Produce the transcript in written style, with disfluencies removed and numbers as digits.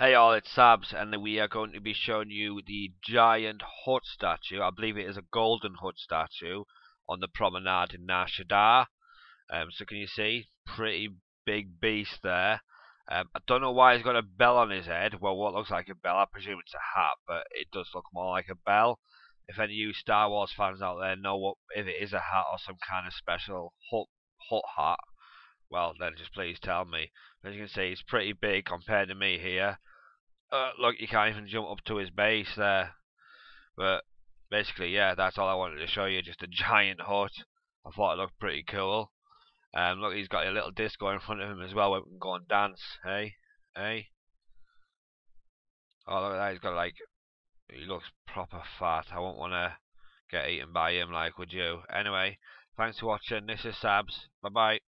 Hey all, it's Sabs, and we are going to be showing you the giant Hutt statue. I believe it is a golden Hutt statue on the promenade in Shaddaa. So can you see? Pretty big beast there. I don't know why he's got a bell on his head. Well, what looks like a bell, I presume it's a hat, but it does look more like a bell. If any of you Star Wars fans out there know what if it is a hat or some kind of special Hutt hat, well then just please tell me. As you can see, it's pretty big compared to me here. Look, you can't even jump up to his base there. But basically, yeah, that's all I wanted to show you. Just a giant Hutt. I thought it looked pretty cool. Look, he's got a little disco in front of him as well where we can go and dance. Hey, hey. Oh, look at that. He's got like, he looks proper fat. I won't want to get eaten by him, like, would you? Anyway, thanks for watching. This is Sabs. Bye bye.